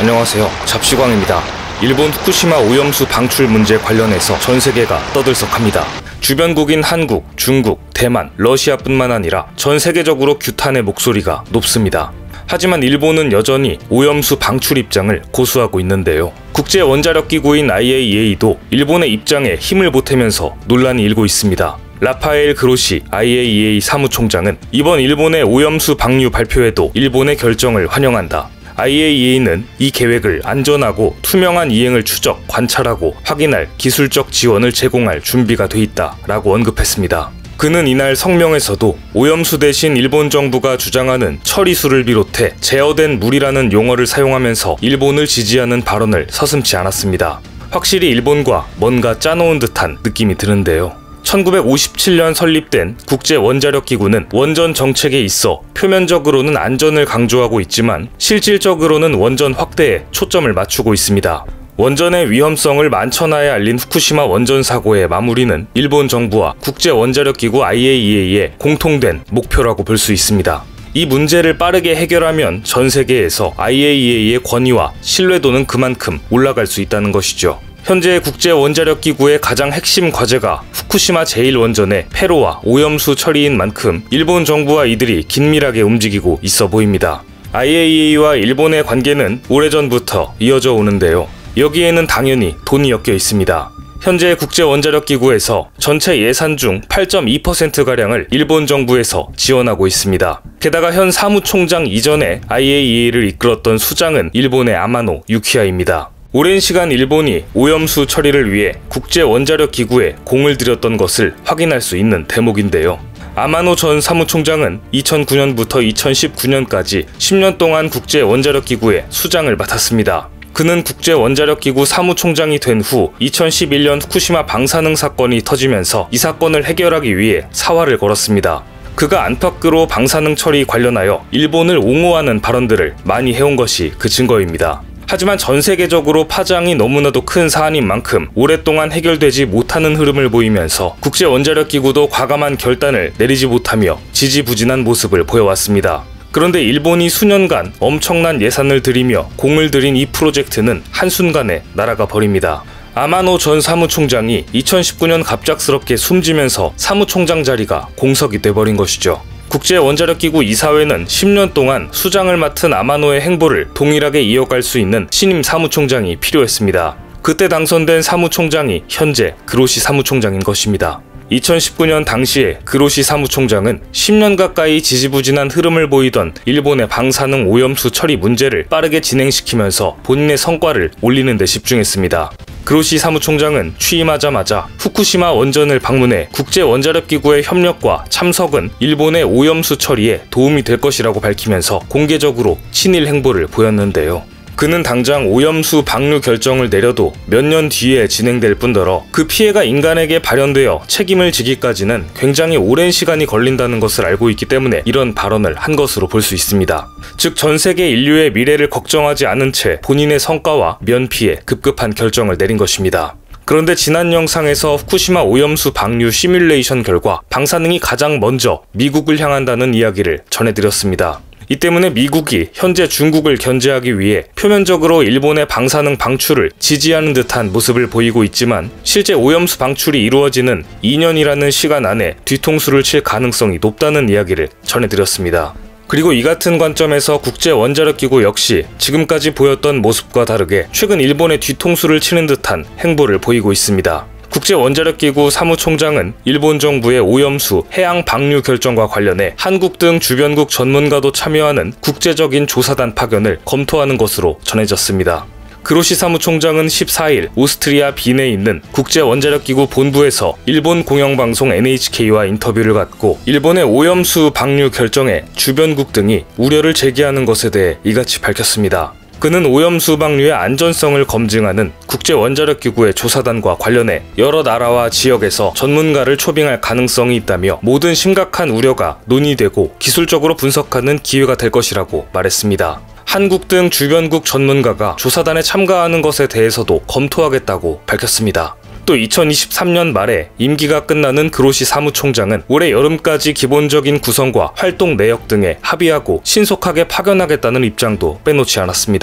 안녕하세요. 잡시광입니다. 일본 후쿠시마 오염수 방출 문제 관련해서 전 세계가 떠들썩합니다. 주변국인 한국, 중국, 대만, 러시아뿐만 아니라 전 세계적으로 규탄의 목소리가 높습니다. 하지만 일본은 여전히 오염수 방출 입장을 고수하고 있는데요. 국제원자력기구인 IAEA도 일본의 입장에 힘을 보태면서 논란이 일고 있습니다. 라파엘 그로시 IAEA 사무총장은 이번 일본의 오염수 방류 발표에도 일본의 결정을 환영한다. IAEA는 이 계획을 안전하고 투명한 이행을 추적, 관찰하고 확인할 기술적 지원을 제공할 준비가 돼 있다 라고 언급했습니다. 그는 이날 성명에서도 오염수 대신 일본 정부가 주장하는 처리수를 비롯해 제어된 물이라는 용어를 사용하면서 일본을 지지하는 발언을 서슴지 않았습니다. 확실히 일본과 뭔가 짜놓은 듯한 느낌이 드는데요. 1957년 설립된 국제원자력기구는 원전 정책에 있어 표면적으로는 안전을 강조하고 있지만 실질적으로는 원전 확대에 초점을 맞추고 있습니다. 원전의 위험성을 만천하에 알린 후쿠시마 원전 사고의 마무리는 일본 정부와 국제원자력기구 IAEA의 공통된 목표라고 볼 수 있습니다. 이 문제를 빠르게 해결하면 전 세계에서 IAEA의 권위와 신뢰도는 그만큼 올라갈 수 있다는 것이죠. 현재 국제원자력기구의 가장 핵심 과제가 후쿠시마 제1원전의 폐로와 오염수 처리인 만큼 일본 정부와 이들이 긴밀하게 움직이고 있어 보입니다. IAEA와 일본의 관계는 오래전부터 이어져 오는데요. 여기에는 당연히 돈이 엮여 있습니다. 현재 국제원자력기구에서 전체 예산 중 8.2%가량을 일본 정부에서 지원하고 있습니다. 게다가 현 사무총장 이전에 IAEA를 이끌었던 수장은 일본의 아마노 유키야입니다. 오랜 시간 일본이 오염수 처리를 위해 국제원자력기구에 공을 들였던 것을 확인할 수 있는 대목인데요. 아마노 전 사무총장은 2009년부터 2019년까지 10년 동안 국제원자력기구의 수장을 맡았습니다. 그는 국제원자력기구 사무총장이 된 후 2011년 후쿠시마 방사능 사건이 터지면서 이 사건을 해결하기 위해 사활을 걸었습니다. 그가 안팎으로 방사능 처리 관련하여 일본을 옹호하는 발언들을 많이 해온 것이 그 증거입니다. 하지만 전 세계적으로 파장이 너무나도 큰 사안인 만큼 오랫동안 해결되지 못하는 흐름을 보이면서 국제원자력기구도 과감한 결단을 내리지 못하며 지지부진한 모습을 보여왔습니다. 그런데 일본이 수년간 엄청난 예산을 들이며 공을 들인 이 프로젝트는 한순간에 날아가 버립니다. 아마노 전 사무총장이 2019년 갑작스럽게 숨지면서 사무총장 자리가 공석이 돼버린 것이죠. 국제원자력기구 이사회는 10년 동안 수장을 맡은 아마노의 행보를 동일하게 이어갈 수 있는 신임 사무총장이 필요했습니다. 그때 당선된 사무총장이 현재 그로시 사무총장인 것입니다. 2019년 당시에 그로시 사무총장은 10년 가까이 지지부진한 흐름을 보이던 일본의 방사능 오염수 처리 문제를 빠르게 진행시키면서 본인의 성과를 올리는 데 집중했습니다. 그로시 사무총장은 취임하자마자 후쿠시마 원전을 방문해 국제원자력기구의 협력과 참석은 일본의 오염수 처리에 도움이 될 것이라고 밝히면서 공개적으로 친일 행보를 보였는데요. 그는 당장 오염수 방류 결정을 내려도 몇 년 뒤에 진행될 뿐더러 그 피해가 인간에게 발현되어 책임을 지기까지는 굉장히 오랜 시간이 걸린다는 것을 알고 있기 때문에 이런 발언을 한 것으로 볼 수 있습니다. 즉 전 세계 인류의 미래를 걱정하지 않은 채 본인의 성과와 면피에 급급한 결정을 내린 것입니다. 그런데 지난 영상에서 후쿠시마 오염수 방류 시뮬레이션 결과 방사능이 가장 먼저 미국을 향한다는 이야기를 전해드렸습니다. 이 때문에 미국이 현재 중국을 견제하기 위해 표면적으로 일본의 방사능 방출을 지지하는 듯한 모습을 보이고 있지만 실제 오염수 방출이 이루어지는 2년이라는 시간 안에 뒤통수를 칠 가능성이 높다는 이야기를 전해드렸습니다. 그리고 이 같은 관점에서 국제원자력기구 역시 지금까지 보였던 모습과 다르게 최근 일본의 뒤통수를 치는 듯한 행보를 보이고 있습니다. 국제원자력기구 사무총장은 일본 정부의 오염수 해양 방류 결정과 관련해 한국 등 주변국 전문가도 참여하는 국제적인 조사단 파견을 검토하는 것으로 전해졌습니다. 그로시 사무총장은 14일 오스트리아 빈에 있는 국제원자력기구 본부에서 일본 공영방송 NHK와 인터뷰를 갖고 일본의 오염수 방류 결정에 주변국 등이 우려를 제기하는 것에 대해 이같이 밝혔습니다. 그는 오염수 방류의 안전성을 검증하는 국제원자력기구의 조사단과 관련해 여러 나라와 지역에서 전문가를 초빙할 가능성이 있다며 모든 심각한 우려가 논의되고 기술적으로 분석하는 기회가 될 것이라고 말했습니다. 한국 등 주변국 전문가가 조사단에 참가하는 것에 대해서도 검토하겠다고 밝혔습니다. 또 2023년 말에 임기가 끝나는 그로시 사무총장은 올해 여름까지 기본적인 구성과 활동 내역 등에 합의하고 신속하게 파견하겠다는 입장도 빼놓지 않았습니다.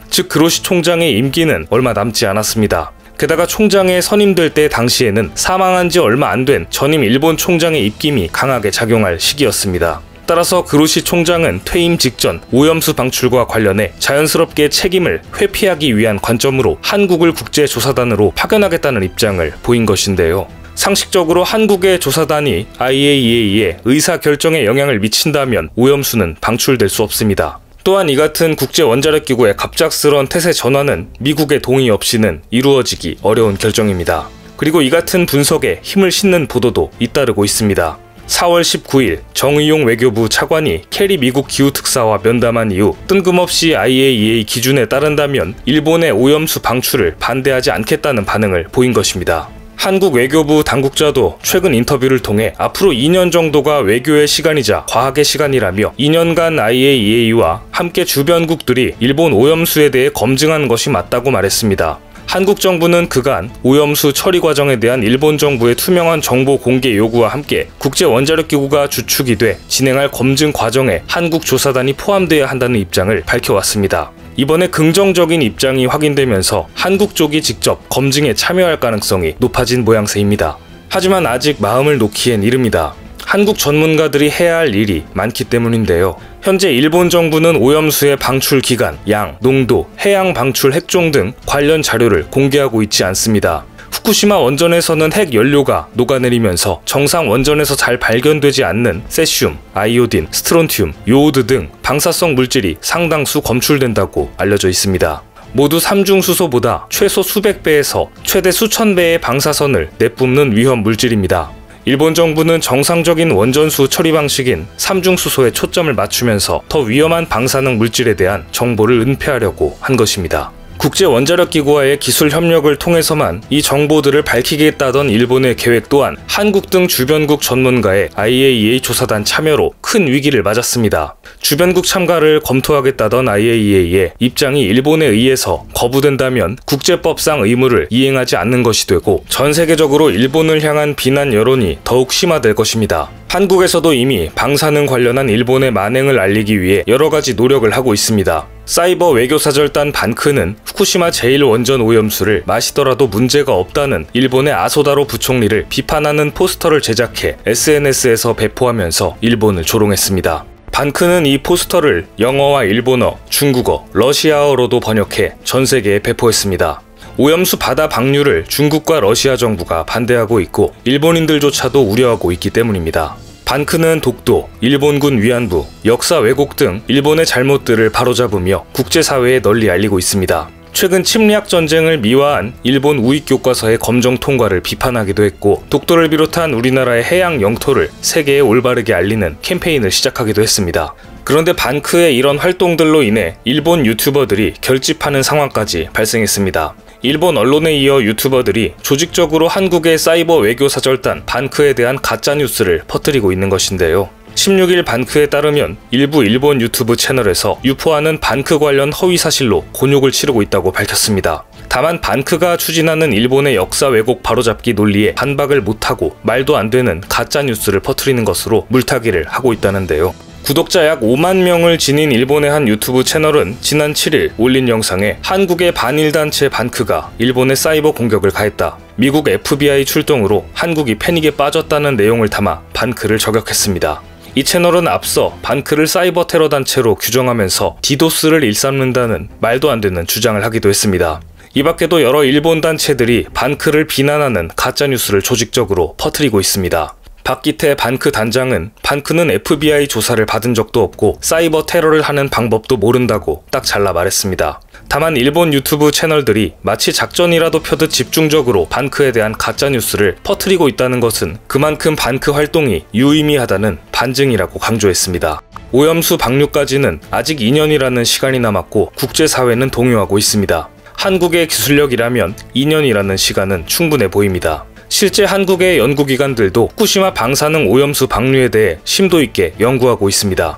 즉 그로시 총장의 임기는 얼마 남지 않았습니다. 게다가 총장에 선임될 때 당시에는 사망한 지 얼마 안 된 전임 일본 총장의 입김이 강하게 작용할 시기였습니다. 따라서 그로시 총장은 퇴임 직전 오염수 방출과 관련해 자연스럽게 책임을 회피하기 위한 관점으로 한국을 국제조사단으로 파견하겠다는 입장을 보인 것인데요. 상식적으로 한국의 조사단이 IAEA의 의사결정에 영향을 미친다면 오염수는 방출될 수 없습니다. 또한 이 같은 국제원자력기구의 갑작스런 태세 전환은 미국의 동의 없이는 이루어지기 어려운 결정입니다. 그리고 이 같은 분석에 힘을 싣는 보도도 잇따르고 있습니다. 4월 19일 정의용 외교부 차관이 캐리 미국 기후특사와 면담한 이후 뜬금없이 IAEA 기준에 따른다면 일본의 오염수 방출을 반대하지 않겠다는 반응을 보인 것입니다. 한국 외교부 당국자도 최근 인터뷰를 통해 앞으로 2년 정도가 외교의 시간이자 과학의 시간이라며 2년간 IAEA와 함께 주변국들이 일본 오염수에 대해 검증한 것이 맞다고 말했습니다. 한국 정부는 그간 오염수 처리 과정에 대한 일본 정부의 투명한 정보 공개 요구와 함께 국제원자력기구가 주축이 돼 진행할 검증 과정에 한국 조사단이 포함되어야 한다는 입장을 밝혀왔습니다. 이번에 긍정적인 입장이 확인되면서 한국 쪽이 직접 검증에 참여할 가능성이 높아진 모양새입니다. 하지만 아직 마음을 놓기엔 이릅니다. 한국 전문가들이 해야 할 일이 많기 때문인데요. 현재 일본 정부는 오염수의 방출 기간, 양, 농도, 해양 방출 핵종 등 관련 자료를 공개하고 있지 않습니다. 후쿠시마 원전에서는 핵 연료가 녹아내리면서 정상 원전에서 잘 발견되지 않는 세슘, 아이오딘, 스트론튬, 요오드 등 방사성 물질이 상당수 검출된다고 알려져 있습니다. 모두 삼중수소보다 최소 수백 배에서 최대 수천 배의 방사선을 내뿜는 위험 물질입니다. 일본 정부는 정상적인 원전수 처리 방식인 삼중수소에 초점을 맞추면서 더 위험한 방사능 물질에 대한 정보를 은폐하려고 한 것입니다. 국제원자력기구와의 기술 협력을 통해서만 이 정보들을 밝히겠다던 일본의 계획 또한 한국 등 주변국 전문가의 IAEA 조사단 참여로 큰 위기를 맞았습니다. 주변국 참가를 검토하겠다던 IAEA의 입장이 일본에 의해서 거부된다면 국제법상 의무를 이행하지 않는 것이 되고 전 세계적으로 일본을 향한 비난 여론이 더욱 심화될 것입니다. 한국에서도 이미 방사능 관련한 일본의 만행을 알리기 위해 여러 가지 노력을 하고 있습니다. 사이버 외교사절단 반크는 후쿠시마 제1원전 오염수를 마시더라도 문제가 없다는 일본의 아소다로 부총리를 비판하는 포스터를 제작해 SNS에서 배포하면서 일본을 조롱했습니다. 반크는 이 포스터를 영어와 일본어, 중국어, 러시아어로도 번역해 전 세계에 배포했습니다. 오염수 바다 방류를 중국과 러시아 정부가 반대하고 있고 일본인들조차도 우려하고 있기 때문입니다. 반크는 독도, 일본군 위안부, 역사 왜곡 등 일본의 잘못들을 바로잡으며 국제사회에 널리 알리고 있습니다. 최근 침략 전쟁을 미화한 일본 우익 교과서의 검정 통과를 비판하기도 했고 독도를 비롯한 우리나라의 해양 영토를 세계에 올바르게 알리는 캠페인을 시작하기도 했습니다. 그런데 반크의 이런 활동들로 인해 일본 유튜버들이 결집하는 상황까지 발생했습니다. 일본 언론에 이어 유튜버들이 조직적으로 한국의 사이버 외교사절단 반크에 대한 가짜뉴스를 퍼뜨리고 있는 것인데요. 16일 반크에 따르면 일부 일본 유튜브 채널에서 유포하는 반크 관련 허위사실로 곤욕을 치르고 있다고 밝혔습니다. 다만 반크가 추진하는 일본의 역사 왜곡 바로잡기 논리에 반박을 못하고 말도 안 되는 가짜뉴스를 퍼뜨리는 것으로 물타기를 하고 있다는데요. 구독자 약 5만 명을 지닌 일본의 한 유튜브 채널은 지난 7일 올린 영상에 한국의 반일단체 반크가 일본의 사이버 공격을 가했다. 미국 FBI 출동으로 한국이 패닉에 빠졌다는 내용을 담아 반크를 저격했습니다. 이 채널은 앞서 반크를 사이버 테러 단체로 규정하면서 디도스를 일삼는다는 말도 안 되는 주장을 하기도 했습니다. 이 밖에도 여러 일본 단체들이 반크를 비난하는 가짜뉴스를 조직적으로 퍼뜨리고 있습니다. 박기태 반크 단장은 반크는 FBI 조사를 받은 적도 없고 사이버 테러를 하는 방법도 모른다고 딱 잘라 말했습니다. 다만 일본 유튜브 채널들이 마치 작전이라도 펴듯 집중적으로 반크에 대한 가짜뉴스를 퍼뜨리고 있다는 것은 그만큼 반크 활동이 유의미하다는 반증이라고 강조했습니다. 오염수 방류까지는 아직 2년이라는 시간이 남았고 국제사회는 동요하고 있습니다. 한국의 기술력이라면 2년이라는 시간은 충분해 보입니다. 실제 한국의 연구기관들도 후쿠시마 방사능 오염수 방류에 대해 심도 있게 연구하고 있습니다.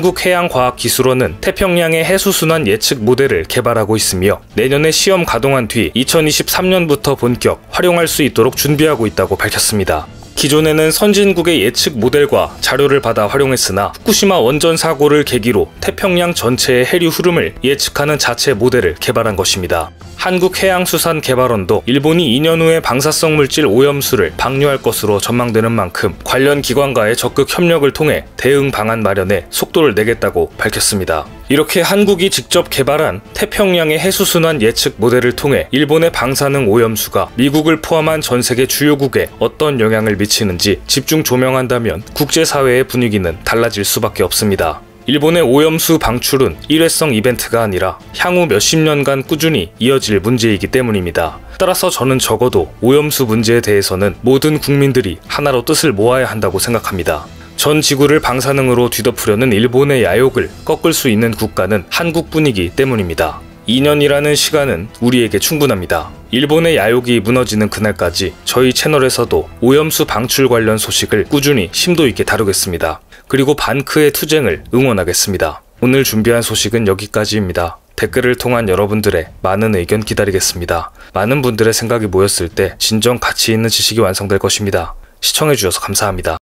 한국해양과학기술원은 태평양의 해수순환 예측 모델을 개발하고 있으며 내년에 시험 가동한 뒤 2023년부터 본격 활용할 수 있도록 준비하고 있다고 밝혔습니다. 기존에는 선진국의 예측 모델과 자료를 받아 활용했으나 후쿠시마 원전 사고를 계기로 태평양 전체의 해류 흐름을 예측하는 자체 모델을 개발한 것입니다. 한국해양수산개발원도 일본이 2년 후에 방사성 물질 오염수를 방류할 것으로 전망되는 만큼 관련 기관과의 적극 협력을 통해 대응 방안 마련에 속도를 내겠다고 밝혔습니다. 이렇게 한국이 직접 개발한 태평양의 해수순환 예측 모델을 통해 일본의 방사능 오염수가 미국을 포함한 전 세계 주요국에 어떤 영향을 미치는지 집중 조명한다면 국제사회의 분위기는 달라질 수밖에 없습니다. 일본의 오염수 방출은 일회성 이벤트가 아니라 향후 몇십 년간 꾸준히 이어질 문제이기 때문입니다. 따라서 저는 적어도 오염수 문제에 대해서는 모든 국민들이 하나로 뜻을 모아야 한다고 생각합니다. 전 지구를 방사능으로 뒤덮으려는 일본의 야욕을 꺾을 수 있는 국가는 한국뿐이기 때문입니다. 2년이라는 시간은 우리에게 충분합니다. 일본의 야욕이 무너지는 그날까지 저희 채널에서도 오염수 방출 관련 소식을 꾸준히 심도 있게 다루겠습니다. 그리고 반크의 투쟁을 응원하겠습니다. 오늘 준비한 소식은 여기까지입니다. 댓글을 통한 여러분들의 많은 의견 기다리겠습니다. 많은 분들의 생각이 모였을 때 진정 가치 있는 지식이 완성될 것입니다. 시청해주셔서 감사합니다.